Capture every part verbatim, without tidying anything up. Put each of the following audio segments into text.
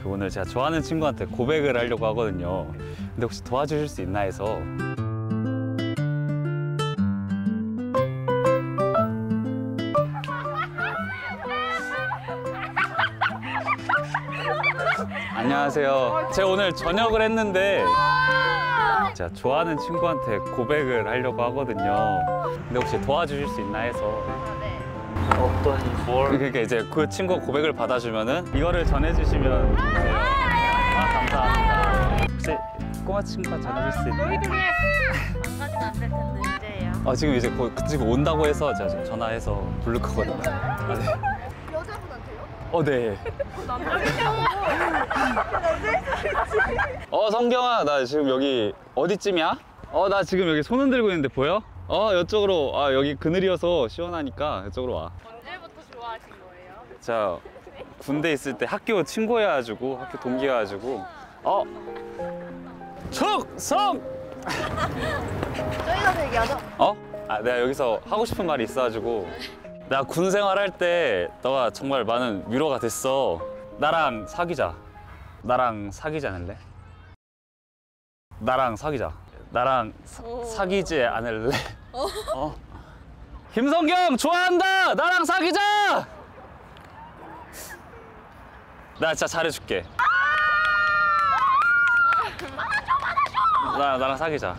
그 오늘 제가 좋아하는 친구한테 고백을 하려고 하거든요. 근데 혹시 도와주실 수 있나 해서. 안녕하세요. 제가 오늘 저녁을 했는데 제가 좋아하는 친구한테 고백을 하려고 하거든요. 근데 혹시 도와주실 수 있나 해서. 어떤 뭘? 그러니까 이제 그 친구 고백을 받아주면은 이거를 전해주시면 돼요. 아, 감사합니다. 혹시 꼬마 친구가 전해줄 수 있나요? 안 가지면 안 될 텐데 이제예요. 아, 지금 이제 거, 지금 온다고 해서 제가 지금 전화해서 부를 거거든요. 아, 네. 여자분한테요? 어, 네. 어, 성경아, 나 지금 여기 어디쯤이야? 어, 나 지금 여기 손 흔들고 있는데 보여? 어, 이쪽으로. 아, 여기 그늘이어서 시원하니까 이쪽으로 와. 언제부터 좋아하신 거예요? 자, 군대 있을 때 학교 친구여가지고, 학교 동기여가지고. 어, 축성! 저희 가서 얘기하죠. 어? 아, 내가 여기서 하고 싶은 말이 있어가지고. 나 군 생활할 때 너가 정말 많은 위로가 됐어. 나랑 사귀자. 나랑 사귀지 않을래? 나랑 사귀자. 나랑 사, 사귀지 않을래? 어? 어? 김성경 좋아한다. 나랑 사귀자. 나 진짜 잘해줄게. 나 나랑 사귀자.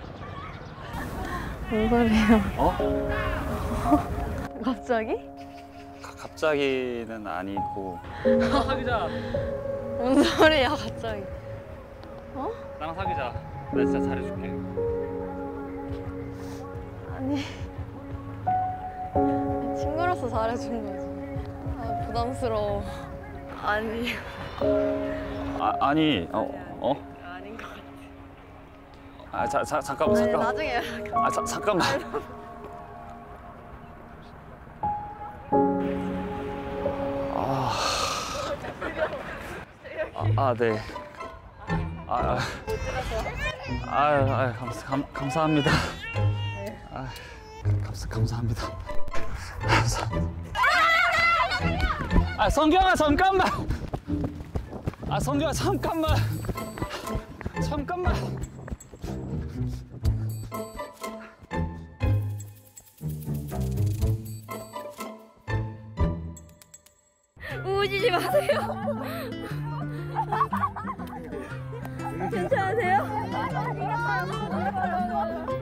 뭔 소리예요? 어? 갑자기? 가, 갑자기는 아니고. 사귀자. 뭔 소리야 갑자기? 어? 나랑 사귀자. 나 진짜 잘해줄게. 아니 친구로서 잘해준 거지. 아 부담스러워. 아니 아 아니 어 어? 아닌 것 같아. 아 자, 자 잠깐만 아니, 잠깐. 나중에 연락할게. 아 자, 잠깐만. 아, 아, 아 네. 아, 아, 아, 아 감사, 감, 감사합니다. 아, 감사, 감사합니다. 감사합니다. 아, 성경아, 잠깐만! 아, 성경아, 잠깐만! 잠깐만! 우시지 마세요. 괜찮으세요?